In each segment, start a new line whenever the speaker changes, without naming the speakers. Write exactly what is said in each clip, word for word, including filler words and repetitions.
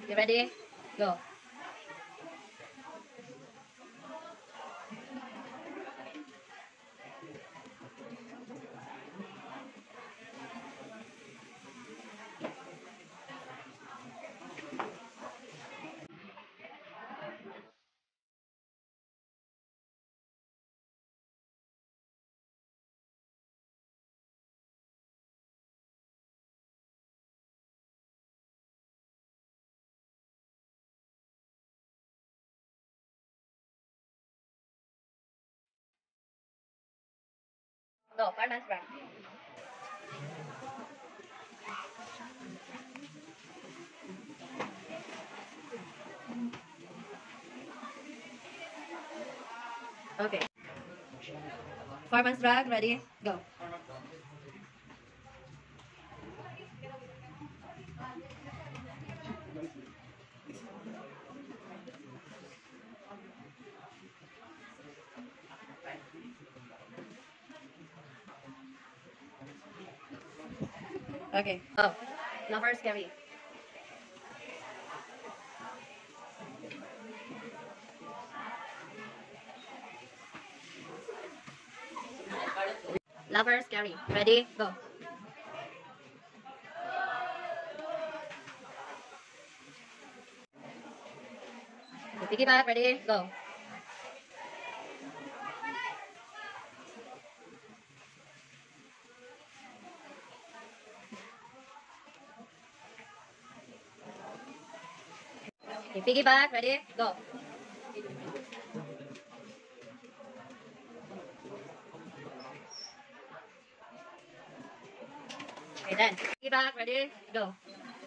You ready? Go. Go, fireman's run. Okay. Fireman's drag, ready? Go. Okay. Oh, lover scary. Lover scary. Ready? Go. Okay, piggyback. Ready? Go. Okay, piggyback. Ready? Go. Okay, then. Piggyback. Ready? Go.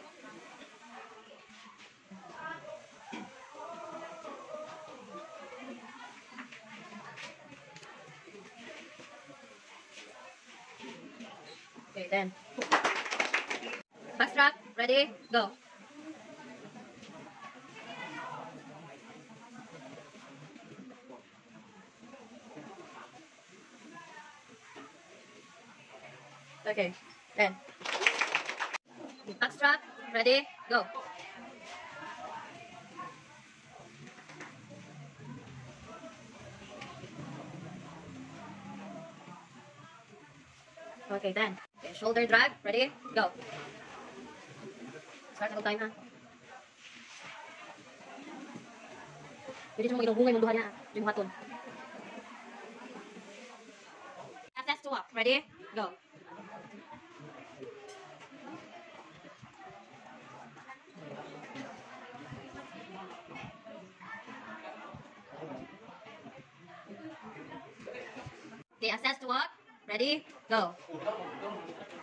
Okay, then. Backstrap. Ready? Go. Okay, then. Backstrap. Ready? Go. Okay, then. Okay, shoulder drag. Ready? Go. Start na time ha. Pwede mo ginugungay mong duha niya. Di mo haton. Access to walk. Ready? Go. Okay, access to walk. Ready? Go.